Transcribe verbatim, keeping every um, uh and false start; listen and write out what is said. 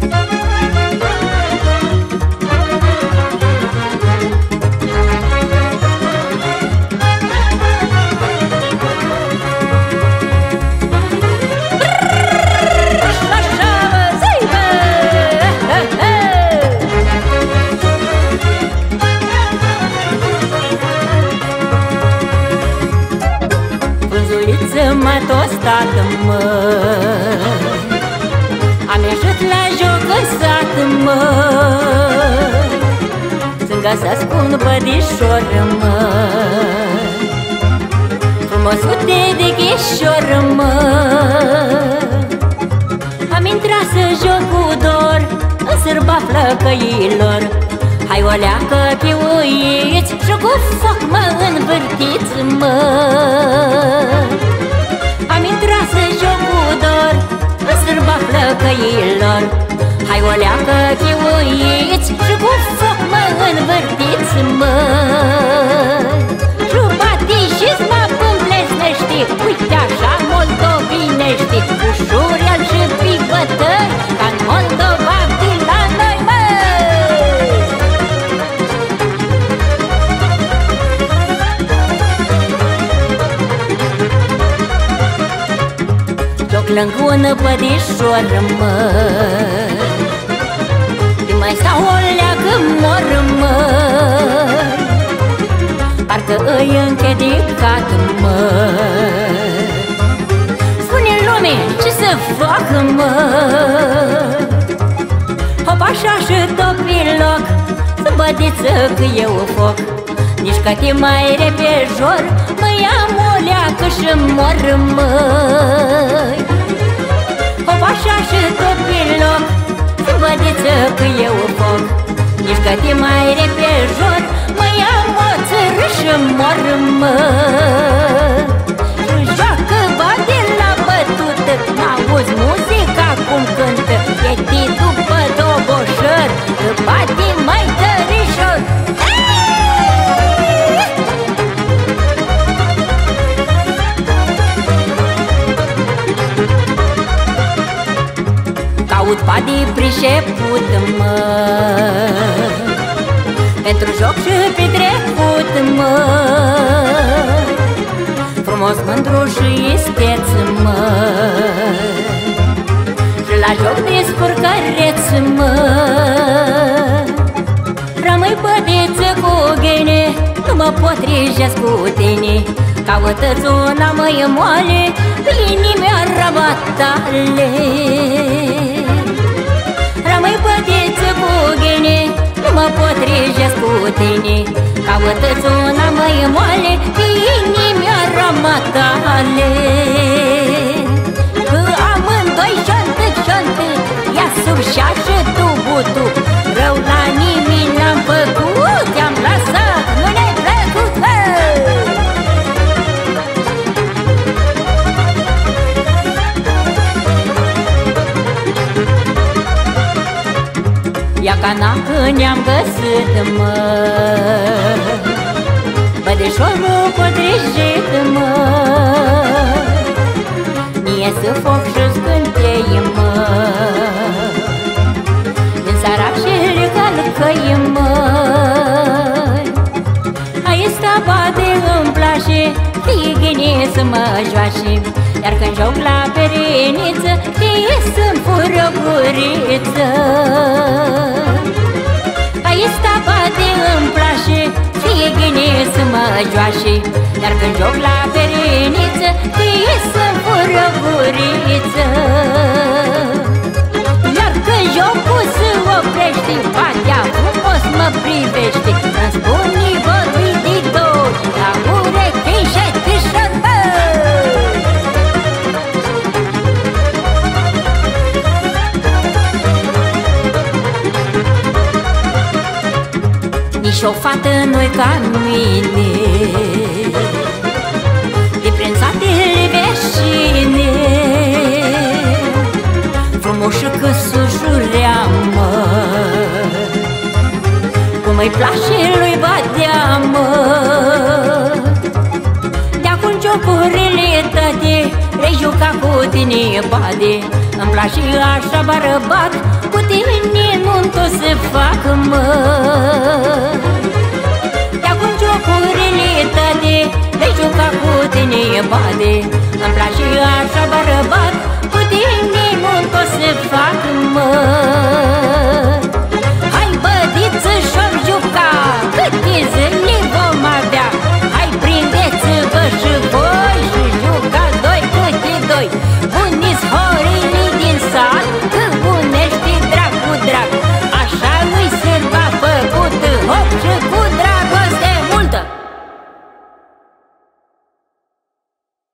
M-a tostat, mă, am ieșit la joc în sat, mă, să-mi găsesc un bădișor, mă, frumosute de ghișor, mă. Am intrat să joc cu dor în sârba flăcăilor. Hai o leacă piuiți și cu foc mă învârtiți, mă. Am intrat să joc cu dor în sârba flăcăilor. Hai o leacă piuiți și cu foc mă învârtiți, mă. Jubatișiți mă pâmplesnești, uite așa moldovinești, ușurel și pipătări, ca în Moldova de la noi, mă. Joc lângă un bădișor, mă, de mai stau o leacă mor, mă, parcă îi închedicat, mă. Spune lume ce să fac, mă, hop așa și topi loc, să bădiță că eu foc. Nici că te mai repejor, mă iau o leacă și mor, măi. Hop așa și topi loc, să bădiță că eu foc. Nici că te mai repejor, mă iau o țără și mor, mă. Joacă bade la bătută, n-auzi muzica cum cântă, e ti după doboșăr, că bade mai tărișor. Caut bade priceput, mă, pentru joc și pe trecut, mă. Frumos, mândru și isteț, mă, și la joc de spurcăreț, mă. Rămâi bădeță cu ghene, nu mă potrivesc cu tine. Caută-ți una măi moale, pe inimea rabatale. Rămâi bădeță cu ghene, nu mă potrivesc cu tine. Caută-ți una măi moale, pe inimea rabatale. Că amândoi șantâc, șantâc, ia sub șa și tu butu. Rău la nimic n-am făcut, te-am lăsat, nu ne-ai plăcut, hă! Ia ca n-am ne-am găsit, mă, bădeșorul potrivit, mă. Mie să foc și scântei, mă, din sara și recalcăi, mă. Aici sta bade îmi place, fie ghine să mă joace. Iar când joc la pereniță, fie să-mi fură guriță. Aici sta bade îmi place, fie ghine să mă joace. Iar când joc la pereniță, fie să-mi fură guriță. Iar când jocul se oprește, batea frumos mă privește. Îmi spune vorbiditor, la urechi și tâșor, bă! Nici o fată nu-i ca mine, de prin satele veșine, frumoșă că s-ușurea, mă, cum îi place lui Badea, mă. De-acum jocurile tăte le juca cu tine, bade. Îmi place așa bărbat, cu tine nu-nto să fac, mă. De-acum jocurile tale, de juca cu tine bade. Îmi place așa bărbat, cu tine nu-nto să fac, mă.